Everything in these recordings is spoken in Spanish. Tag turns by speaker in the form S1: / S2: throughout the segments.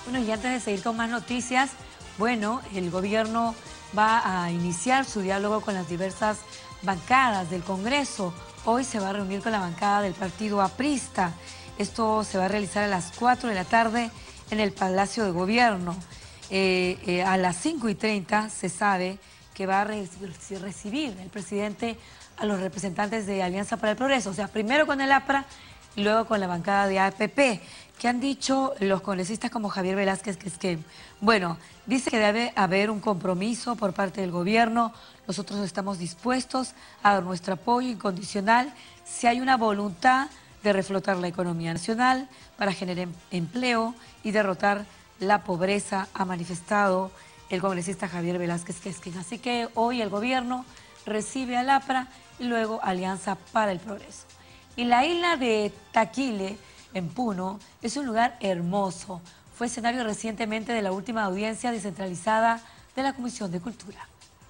S1: Bueno, y antes de seguir con más noticias, bueno, el gobierno va a iniciar su diálogo con las diversas bancadas del Congreso. Hoy se va a reunir con la bancada del partido aprista. Esto se va a realizar a las 4 de la tarde en el Palacio de Gobierno. A las 5:30 se sabe que va a recibir el presidente a los representantes de Alianza para el Progreso. O sea, primero con el APRA y luego con la bancada de APP. ¿Qué han dicho los congresistas como Javier Velázquez? Bueno, dice que debe haber un compromiso por parte del gobierno. Nosotros estamos dispuestos a dar nuestro apoyo incondicional si hay una voluntad de reflotar la economía nacional para generar empleo y derrotar la pobreza, ha manifestado el congresista Javier Velázquez. Así que hoy el gobierno recibe al APRA y luego Alianza para el Progreso. Y la isla de Taquile, en Puno, es un lugar hermoso. Fue escenario recientemente de la última audiencia descentralizada de la Comisión de Cultura.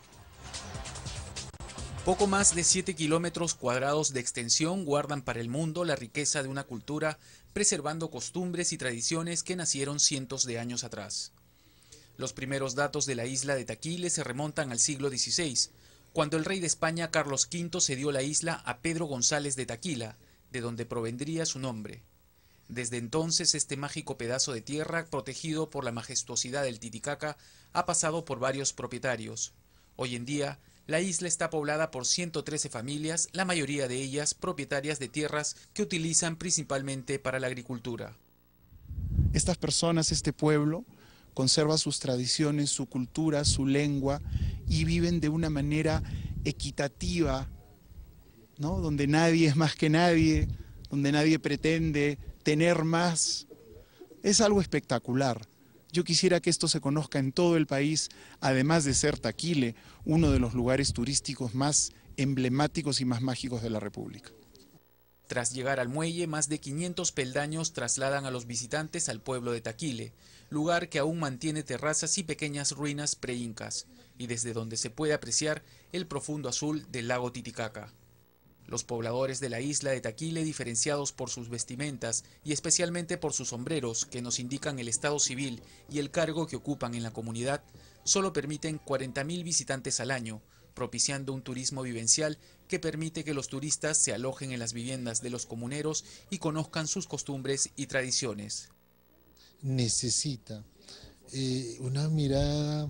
S2: Poco más de 7 kilómetros cuadrados de extensión guardan para el mundo la riqueza de una cultura, preservando costumbres y tradiciones que nacieron cientos de años atrás. Los primeros datos de la isla de Taquile se remontan al siglo XVI, cuando el rey de España Carlos V cedió la isla a Pedro González de Taquila, de donde provendría su nombre. Desde entonces, este mágico pedazo de tierra, protegido por la majestuosidad del Titicaca, ha pasado por varios propietarios. Hoy en día, la isla está poblada por 113 familias, la mayoría de ellas propietarias de tierras que utilizan principalmente para la agricultura.
S3: Estas personas, este pueblo, conserva sus tradiciones, su cultura, su lengua y viven de una manera equitativa, ¿no? Donde nadie es más que nadie, donde nadie pretende tener más. Es algo espectacular. Yo quisiera que esto se conozca en todo el país, además de ser Taquile, uno de los lugares turísticos más emblemáticos y más mágicos de la República.
S2: Tras llegar al muelle, más de 500 peldaños trasladan a los visitantes al pueblo de Taquile, lugar que aún mantiene terrazas y pequeñas ruinas pre-incas, y desde donde se puede apreciar el profundo azul del lago Titicaca. Los pobladores de la isla de Taquile, diferenciados por sus vestimentas y especialmente por sus sombreros, que nos indican el estado civil y el cargo que ocupan en la comunidad, solo permiten 40.000 visitantes al año, propiciando un turismo vivencial que permite que los turistas se alojen en las viviendas de los comuneros y conozcan sus costumbres y tradiciones.
S4: Necesita una mirada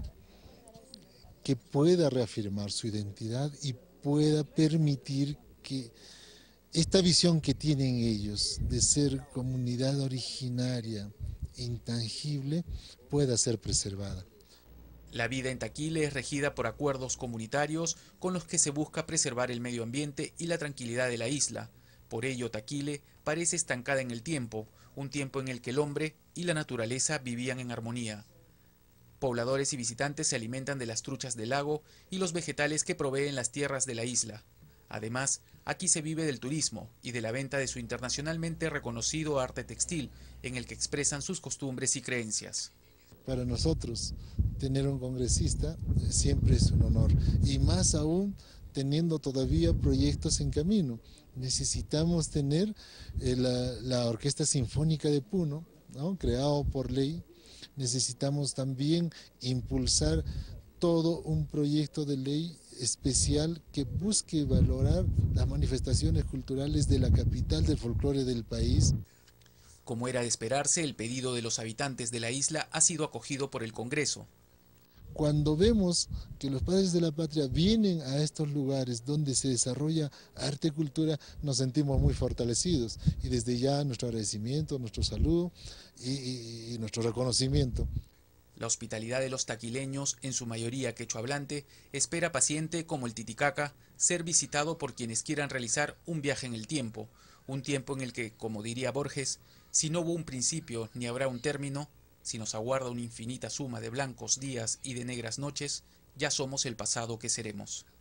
S4: que pueda reafirmar su identidad y pueda permitir que esta visión que tienen ellos de ser comunidad originaria, intangible, pueda ser preservada.
S2: La vida en Taquile es regida por acuerdos comunitarios con los que se busca preservar el medio ambiente y la tranquilidad de la isla. Por ello, Taquile parece estancada en el tiempo, un tiempo en el que el hombre y la naturaleza vivían en armonía. Pobladores y visitantes se alimentan de las truchas del lago y los vegetales que proveen las tierras de la isla. Además, aquí se vive del turismo y de la venta de su internacionalmente reconocido arte textil, en el que expresan sus costumbres y creencias.
S4: Para nosotros, tener un congresista siempre es un honor, y más aún teniendo todavía proyectos en camino. Necesitamos tener la Orquesta Sinfónica de Puno, ¿no? Creado por ley. Necesitamos también impulsar todo un proyecto de ley especial que busque valorar las manifestaciones culturales de la capital del folclore del país.
S2: Como era de esperarse, el pedido de los habitantes de la isla ha sido acogido por el Congreso.
S4: Cuando vemos que los padres de la patria vienen a estos lugares donde se desarrolla arte y cultura, nos sentimos muy fortalecidos. Y desde ya nuestro agradecimiento, nuestro saludo y nuestro reconocimiento.
S2: La hospitalidad de los taquileños, en su mayoría quechua hablante, espera paciente como el Titicaca ser visitado por quienes quieran realizar un viaje en el tiempo, un tiempo en el que, como diría Borges, si no hubo un principio ni habrá un término, si nos aguarda una infinita suma de blancos días y de negras noches, ya somos el pasado que seremos.